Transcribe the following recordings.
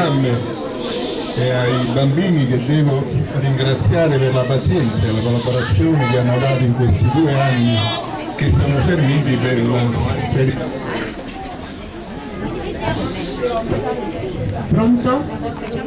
mamme e ai bambini, che devo ringraziare per la pazienza e la collaborazione che hanno dato in questi 2 anni che sono serviti per Pronto?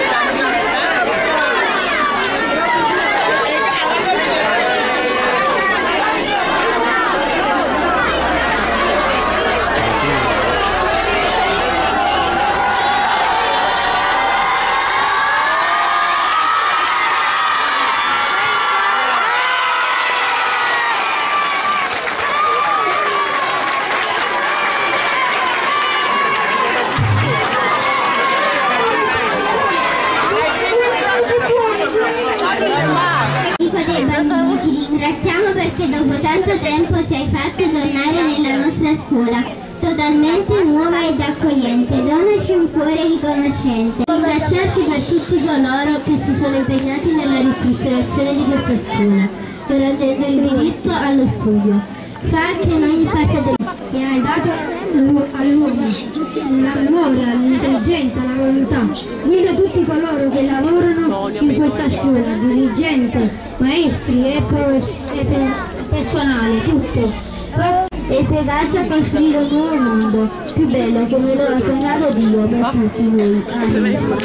Ringraziamo perché dopo tanto tempo ci hai fatto tornare nella nostra scuola, totalmente nuova ed accogliente. Donaci un cuore riconoscente. Ringraziarti per tutti coloro che si sono impegnati nella ristrutturazione di questa scuola, garantendo il diritto allo studio. Fa che in ogni parte del e hai dato all'uomo l'amore, l'intelligenza, la volontà. Guida tutti coloro che lavorano in questa scuola, dirigenti, maestri e personale, tutto. E piegarci a costruire un nuovo mondo, più bello come lo ha sognato Dio per tutti noi. Amen.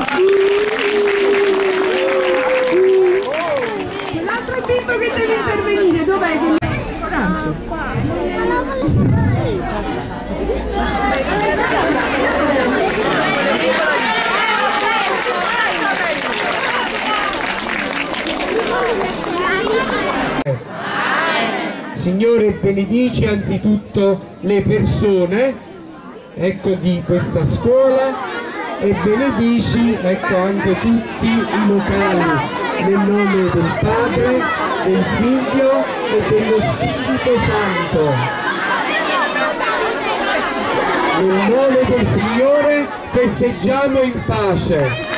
L'altro bimbo che deve intervenire, dov'è? Coraggio. Signore, benedici anzitutto le persone, ecco, di questa scuola, e benedici, ecco, anche tutti i locali, nel nome del Padre, del Figlio e dello Spirito Santo. Nel nome del Signore festeggiamo in pace.